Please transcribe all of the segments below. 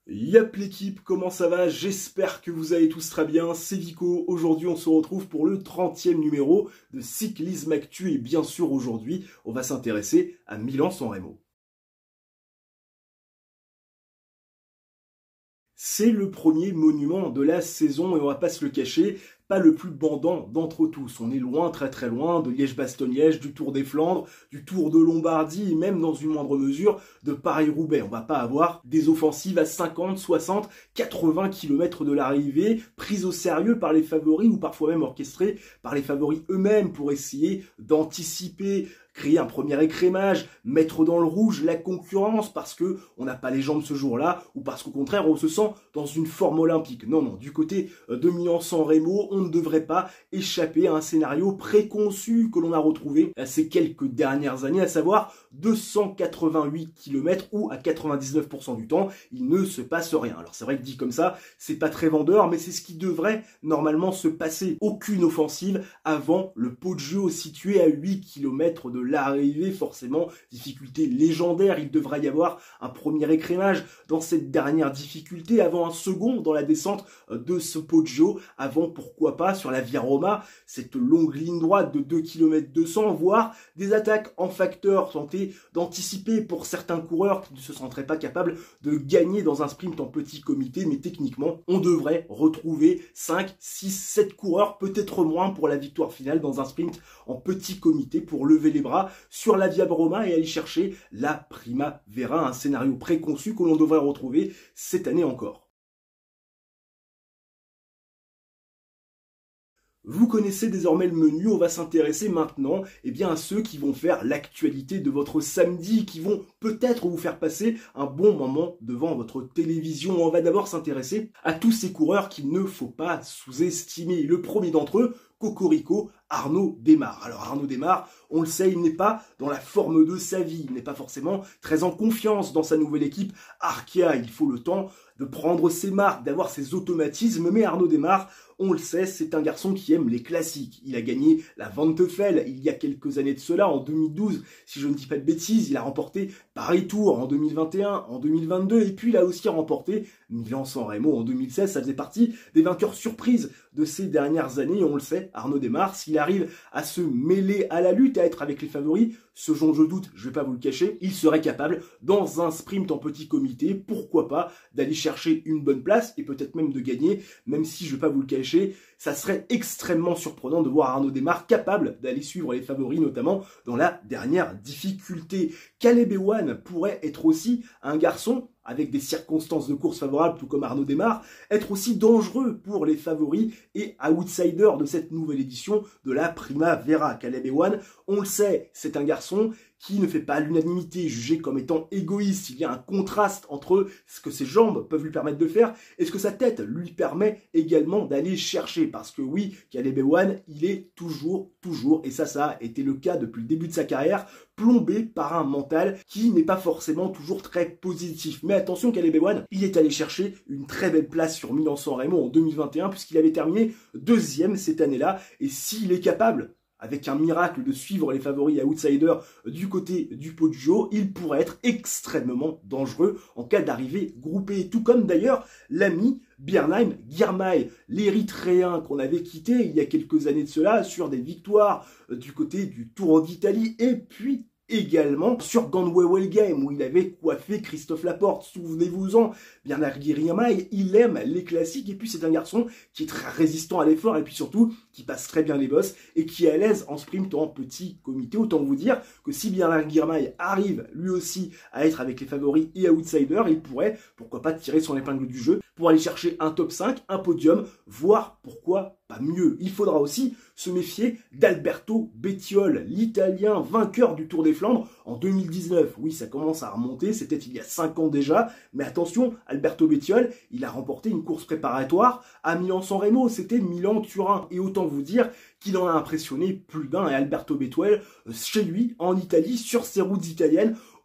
Yap l'équipe, comment ça va? J'espère que vous allez tous très bien, c'est Vico. Aujourd'hui on se retrouve pour le 30e numéro de Cyclisme Actu et bien sûr aujourd'hui on va s'intéresser à Milan-San Remo. C'est le premier monument de la saison et on va pas se le cacher, pas le plus bandant d'entre tous. On est loin, très très loin de Liège-Bastogne-Liège, du Tour des Flandres, du Tour de Lombardie et même dans une moindre mesure de Paris-Roubaix. On va pas avoir des offensives à 50, 60, 80 km de l'arrivée, prises au sérieux par les favoris ou parfois même orchestrées par les favoris eux-mêmes pour essayer d'anticiper, créer un premier écrémage, mettre dans le rouge la concurrence parce que on n'a pas les jambes ce jour-là ou parce qu'au contraire on se sent dans une forme olympique. Non, du côté de Milan-San Remo, on ne devrait pas échapper à un scénario préconçu que l'on a retrouvé ces quelques dernières années, à savoir 288 km où à 99% du temps, il ne se passe rien. Alors c'est vrai que dit comme ça, c'est pas très vendeur, mais c'est ce qui devrait normalement se passer. Aucune offensive avant le Poggio situé à 8 km de l'arrivée, forcément, difficulté légendaire, il devra y avoir un premier écrémage dans cette dernière difficulté, avant un second dans la descente de ce Poggio, avant pourquoi pas sur la Via Roma, cette longue ligne droite de 2 km 200, voire des attaques en facteur, tenter d'anticiper pour certains coureurs qui ne se sentiraient pas capables de gagner dans un sprint en petit comité, mais techniquement, on devrait retrouver 5, 6, 7 coureurs, peut-être moins pour la victoire finale dans un sprint en petit comité pour lever les bras sur la Via Roma et aller chercher la Primavera, un scénario préconçu que l'on devrait retrouver cette année encore. Vous connaissez désormais le menu, on va s'intéresser maintenant à ceux qui vont faire l'actualité de votre samedi, qui vont peut-être vous faire passer un bon moment devant votre télévision. On va d'abord s'intéresser à tous ces coureurs qu'il ne faut pas sous-estimer. Le premier d'entre eux, Cocorico, Arnaud Démare. Alors Arnaud Démare, on le sait, il n'est pas dans la forme de sa vie, il n'est pas forcément très en confiance dans sa nouvelle équipe Arkea. Il faut le temps de prendre ses marques, d'avoir ses automatismes, mais Arnaud Démare, on le sait, c'est un garçon qui aime les classiques. Il a gagné la Van Teufel il y a quelques années de cela, en 2012, si je ne dis pas de bêtises. Il a remporté Paris Tour en 2021, en 2022, et puis il a aussi remporté Milan-San Remo en 2016. Ça faisait partie des vainqueurs surprises de ces dernières années. On le sait, Arnaud Démare, s'il arrive à se mêler à la lutte, à être avec les favoris, ce dont je doute, je ne vais pas vous le cacher, il serait capable, dans un sprint en petit comité, pourquoi pas, d'aller chercher une bonne place et peut-être même de gagner, même si je ne vais pas vous le cacher, ça serait extrêmement surprenant de voir Arnaud Démare capable d'aller suivre les favoris, notamment dans la dernière difficulté. Caleb Ewan pourrait être aussi un garçon avec des circonstances de course favorables, tout comme Arnaud Démare, être aussi dangereux pour les favoris et outsiders de cette nouvelle édition de la Primavera. Caleb Ewan, on le sait, c'est un garçon qui ne fait pas l'unanimité, jugé comme étant égoïste. Il y a un contraste entre ce que ses jambes peuvent lui permettre de faire et ce que sa tête lui permet également d'aller chercher. Parce que oui, Caleb Ewan, il est toujours, et ça a été le cas depuis le début de sa carrière, plombé par un mental qui n'est pas forcément toujours très positif. Mais attention, Caleb Ewan, il est allé chercher une très belle place sur Milan-San Remo en 2021 puisqu'il avait terminé deuxième cette année-là. Et s'il est capable, avec un miracle, de suivre les favoris outsiders du côté du Poggio, il pourrait être extrêmement dangereux en cas d'arrivée groupée. Tout comme d'ailleurs l'ami Björn Girmay, l'Érythréen qu'on avait quitté il y a quelques années de cela sur des victoires du côté du Tour d'Italie et puis également sur Ganway Game où il avait coiffé Christophe Laporte. Souvenez-vous-en, Björn Girmay, il aime les classiques et puis c'est un garçon qui est très résistant à l'effort et puis surtout qui passe très bien les bosses et qui est à l'aise en sprint en petit comité. Autant vous dire que si Björn Girmay arrive lui aussi à être avec les favoris et outsiders, il pourrait, pourquoi pas, tirer son épingle du jeu pour aller chercher un top 5, un podium, voire pourquoi pas mieux. Il faudra aussi se méfier d'Alberto Bettiol, l'Italien vainqueur du Tour des Flandres en 2019. Oui, ça commence à remonter, c'était il y a 5 ans déjà, mais attention, Alberto Bettiol, il a remporté une course préparatoire à Milan-San Remo, c'était Milan-Turin. Et autant vous dire qu'il en a impressionné plus d'un, et Alberto Bettiol, chez lui, en Italie, sur ses routes italiennes,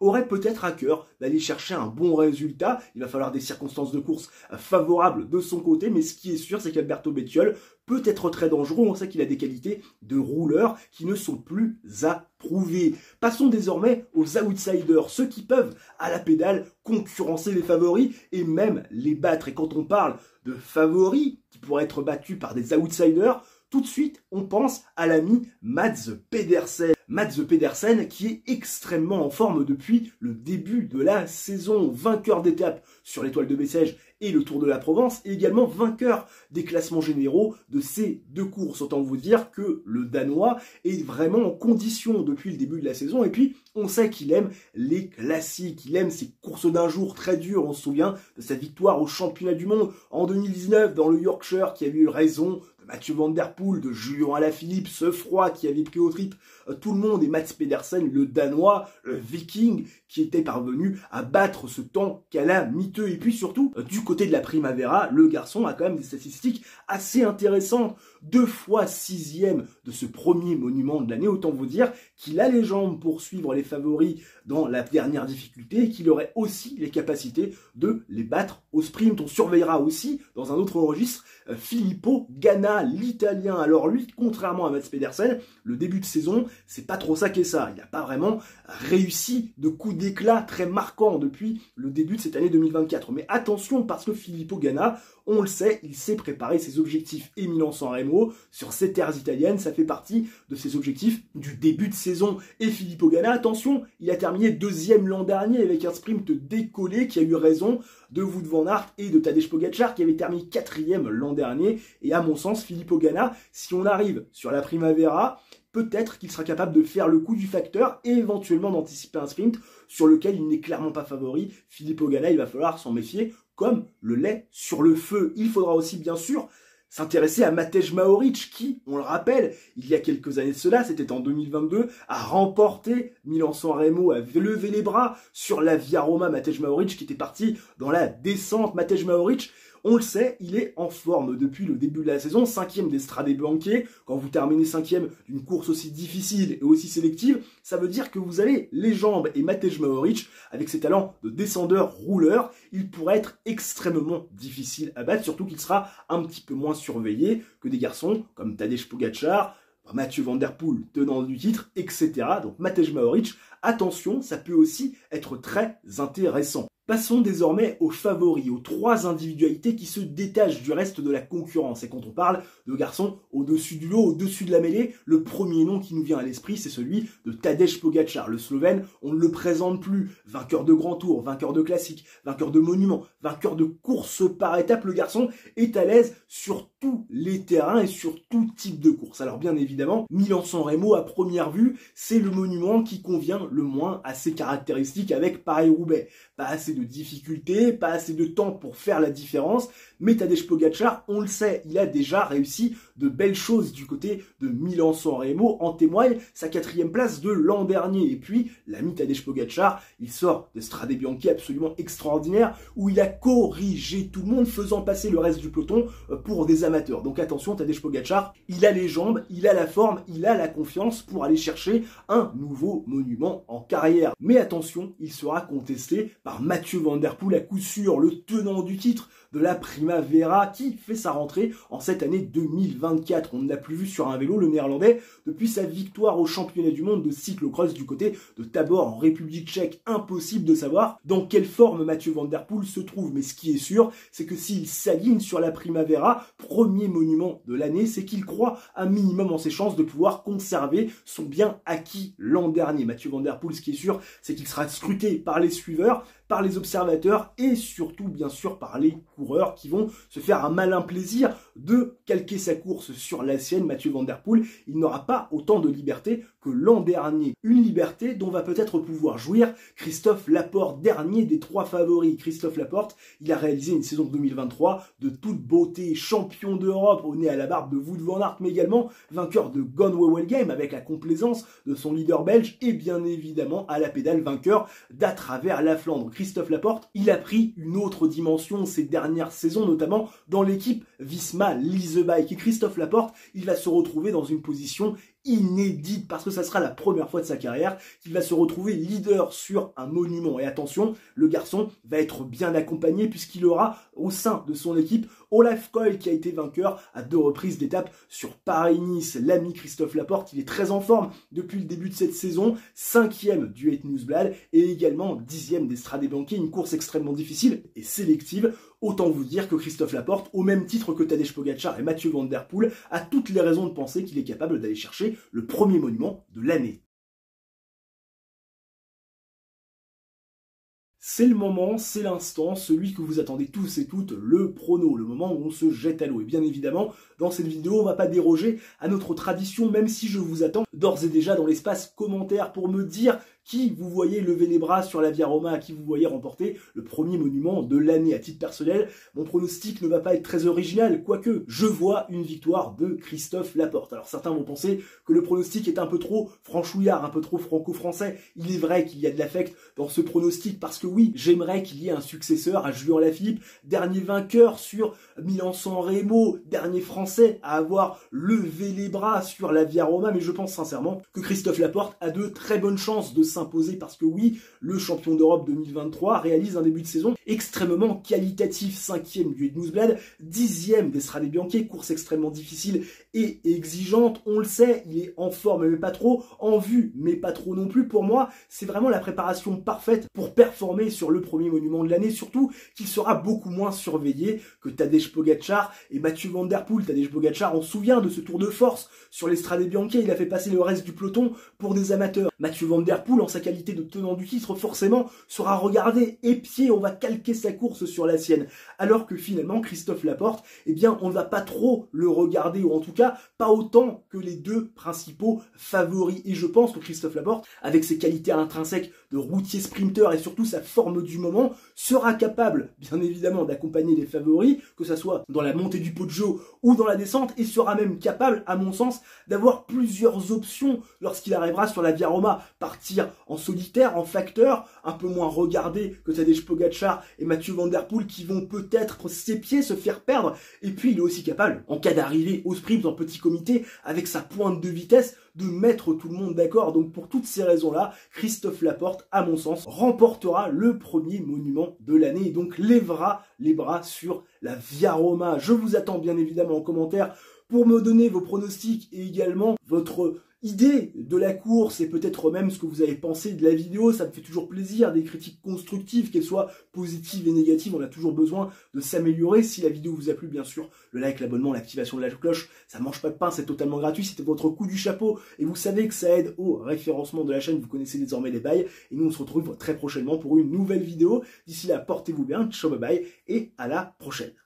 aurait peut-être à cœur d'aller chercher un bon résultat. Il va falloir des circonstances de course favorables de son côté, mais ce qui est sûr, c'est qu'Alberto Bettiol peut être très dangereux. On sait qu'il a des qualités de rouleur qui ne sont plus à prouver. Passons désormais aux outsiders, ceux qui peuvent, à la pédale, concurrencer les favoris et même les battre. Et quand on parle de favoris qui pourraient être battus par des outsiders, tout de suite, on pense à l'ami Mads Pedersen. Mads Pedersen qui est extrêmement en forme depuis le début de la saison. Vainqueur d'étape sur l'Étoile de Bessèges et le Tour de la Provence, et également vainqueur des classements généraux de ces deux courses. Autant vous dire que le Danois est vraiment en condition depuis le début de la saison. Et puis, on sait qu'il aime les classiques, il aime ces courses d'un jour très dures. On se souvient de sa victoire au championnat du monde en 2019 dans le Yorkshire qui a eu raison de Mathieu Van Der Poel, de Julian Alaphilippe, ce froid qui avait pris au trip tout le monde, et Mads Pedersen, le Danois, le Viking, qui était parvenu à battre ce temps calamiteux. Et puis surtout, du côté de la Primavera, le garçon a quand même des statistiques assez intéressantes. 2 fois 6e de ce premier monument de l'année, autant vous dire qu'il a les jambes pour suivre les favoris dans la dernière difficulté et qu'il aurait aussi les capacités de les battre au sprint. On surveillera aussi, dans un autre registre, Filippo Ganna, l'Italien. Alors lui, contrairement à Mads Pedersen, le début de saison, c'est pas trop ça qu'est ça. Il n'a pas vraiment réussi de coups d'éclat très marquants depuis le début de cette année 2024. Mais attention, parce que Filippo Ganna, on le sait, il sait préparer ses objectifs et Milan-San Remo sur ces terres italiennes. Ça fait partie de ses objectifs du début de saison. Et Filippo Ganna, attention, il a terminé 2e l'an dernier avec un sprint décollé qui a eu raison de Wout van Aert et de Tadej Pogačar qui avait terminé 4e l'an dernier. Et à mon sens, Filippo Ganna, si on arrive sur la Primavera, peut-être qu'il sera capable de faire le coup du facteur et éventuellement d'anticiper un sprint sur lequel il n'est clairement pas favori. Filippo Ganna, il va falloir s'en méfier comme le lait sur le feu. Il faudra aussi, bien sûr, s'intéresser à Matej Mohoric qui, on le rappelle, il y a quelques années de cela, c'était en 2022, a remporté Milan-San Remo, a levé les bras sur la Via Roma. Matej Mohoric qui était parti dans la descente. Matej Mohoric, on le sait, il est en forme depuis le début de la saison, 5e des Strade Bianche. Quand vous terminez 5e d'une course aussi difficile et aussi sélective, ça veut dire que vous avez les jambes. Et Matej Mohoric, avec ses talents de descendeur-rouleur, il pourrait être extrêmement difficile à battre, surtout qu'il sera un petit peu moins surveillé que des garçons comme Tadej Pogačar, Mathieu Van Der Poel, tenant du titre, etc. Donc Matej Mohoric, attention, ça peut aussi être très intéressant. Passons désormais aux favoris, aux 3 individualités qui se détachent du reste de la concurrence. Et quand on parle de garçons au-dessus du lot, au-dessus de la mêlée, le premier nom qui nous vient à l'esprit, c'est celui de Tadej Pogačar. Le Slovène, on ne le présente plus. Vainqueur de grands tours, vainqueur de classiques, vainqueur de monuments, vainqueur de courses par étapes. Le garçon est à l'aise sur tous les terrains et sur tout type de course. Alors bien évidemment, Milan-San Remo, à première vue, c'est le monument qui convient le moins à ses caractéristiques avec Paris-Roubaix. Pas assez de difficultés, pas assez de temps pour faire la différence, mais Tadej Pogačar, on le sait, il a déjà réussi de belles choses du côté de Milan-San Remo, en témoigne sa 4e place de l'an dernier. Et puis, l'ami Tadej Pogačar, il sort de Strade Bianche absolument extraordinaire, où il a corrigé tout le monde, faisant passer le reste du peloton pour des amateurs. Donc attention, Tadej Pogačar, il a les jambes, il a la forme, il a la confiance pour aller chercher un nouveau monument en carrière. Mais attention, il sera contesté par Mathieu Van Der Poel, à coup sûr, le tenant du titre de la Primavera, qui fait sa rentrée en cette année 2024. On ne l'a plus vu sur un vélo, le néerlandais, depuis sa victoire au championnat du monde de cyclocross du côté de Tabor en République tchèque. Impossible de savoir dans quelle forme Mathieu Van Der Poel se trouve, mais ce qui est sûr, c'est que s'il s'aligne sur la Primavera, premier monument de l'année, c'est qu'il croit un minimum en ses chances de pouvoir conserver son bien acquis l'an dernier. Mathieu Van Der Poel, ce qui est sûr, c'est qu'il sera scruté par les suiveurs, par les observateurs et surtout, bien sûr, par les coureurs qui vont se faire un malin plaisir de calquer sa course sur la sienne. Mathieu Van Der Poel, il n'aura pas autant de liberté que l'an dernier. Une liberté dont va peut-être pouvoir jouir Christophe Laporte, dernier des 3 favoris. Christophe Laporte, il a réalisé une saison 2023 de toute beauté, champion d'Europe au nez à la barbe de Wout van Aert, mais également vainqueur de Gone Well Game avec la complaisance de son leader belge et bien évidemment à la pédale vainqueur d'à travers la Flandre. Christophe Laporte, il a pris une autre dimension ces dernières saisons, notamment dans l'équipe Visma Lease Bike. Et Christophe Laporte, il va se retrouver dans une position inédite parce que ça sera la première fois de sa carrière qu'il va se retrouver leader sur un monument. Et attention, le garçon va être bien accompagné puisqu'il aura au sein de son équipe Olaf Koy qui a été vainqueur à 2 reprises d'étape sur Paris-Nice. L'ami Christophe Laporte, il est très en forme depuis le début de cette saison, 5e du 8 Newsblad et également 10e d'Estrade Bianche, une course extrêmement difficile et sélective. Autant vous dire que Christophe Laporte, au même titre que Tadej Pogačar et Mathieu Van Der Poel, a toutes les raisons de penser qu'il est capable d'aller chercher le premier monument de l'année. C'est le moment, c'est l'instant, celui que vous attendez tous et toutes, le prono, le moment où on se jette à l'eau. Et bien évidemment, dans cette vidéo, on ne va pas déroger à notre tradition, même si je vous attends d'ores et déjà dans l'espace commentaire pour me dire qui vous voyez lever les bras sur la Via Roma, qui vous voyez remporter le premier monument de l'année. À titre personnel, mon pronostic ne va pas être très original, quoique je vois une victoire de Christophe Laporte. Alors certains vont penser que le pronostic est un peu trop franchouillard, un peu trop franco-français. Il est vrai qu'il y a de l'affect dans ce pronostic parce que oui, j'aimerais qu'il y ait un successeur à Julien Lafilippe, dernier vainqueur sur Milan-San Remo, dernier français à avoir levé les bras sur la Via Roma, mais je pense sincèrement que Christophe Laporte a de très bonnes chances de s'imposer parce que oui, le champion d'Europe 2023 réalise un début de saison extrêmement qualitatif, 5e du Newsblad, 10e d'Estrade Bianche, course extrêmement difficile et exigeante, on le sait, il est en forme mais pas trop, en vue mais pas trop non plus. Pour moi, c'est vraiment la préparation parfaite pour performer sur le premier monument de l'année, surtout qu'il sera beaucoup moins surveillé que Tadej Pogačar et Mathieu Van Der Poel. Tadej Pogačar, on se souvient de ce tour de force sur l'Estrade Bianche, il a fait passer le reste du peloton pour des amateurs. Mathieu Van Der Poel, en sa qualité de tenant du titre, forcément sera regardé, épié, on va calquer sa course sur la sienne. Alors que finalement, Christophe Laporte, eh bien, on ne va pas trop le regarder, ou en tout cas, pas autant que les 2 principaux favoris. Et je pense que Christophe Laporte, avec ses qualités intrinsèques de routier sprinter et surtout sa forme du moment, sera capable, bien évidemment, d'accompagner les favoris, que ça soit dans la montée du Poggio ou dans la descente, et sera même capable, à mon sens, d'avoir plusieurs options lorsqu'il arrivera sur la Via Roma. Partir en solitaire, en facteur, un peu moins regardé que Tadej Pogačar et Mathieu Van Der Poel qui vont peut-être s'épier, se faire perdre. Et puis il est aussi capable, en cas d'arrivée au sprint en petit comité, avec sa pointe de vitesse, de mettre tout le monde d'accord. Donc pour toutes ces raisons-là, Christophe Laporte, à mon sens, remportera le premier monument de l'année et donc lèvera les bras sur la Via Roma. Je vous attends bien évidemment en commentaire pour me donner vos pronostics et également votre idée de la course et peut-être même ce que vous avez pensé de la vidéo. Ça me fait toujours plaisir, des critiques constructives, qu'elles soient positives et négatives, on a toujours besoin de s'améliorer. Si la vidéo vous a plu, bien sûr, le like, l'abonnement, l'activation de la cloche, ça mange pas de pain, c'est totalement gratuit, c'était votre coup du chapeau et vous savez que ça aide au référencement de la chaîne, vous connaissez désormais les bails et nous on se retrouve très prochainement pour une nouvelle vidéo. D'ici là, portez-vous bien, ciao bye bye et à la prochaine.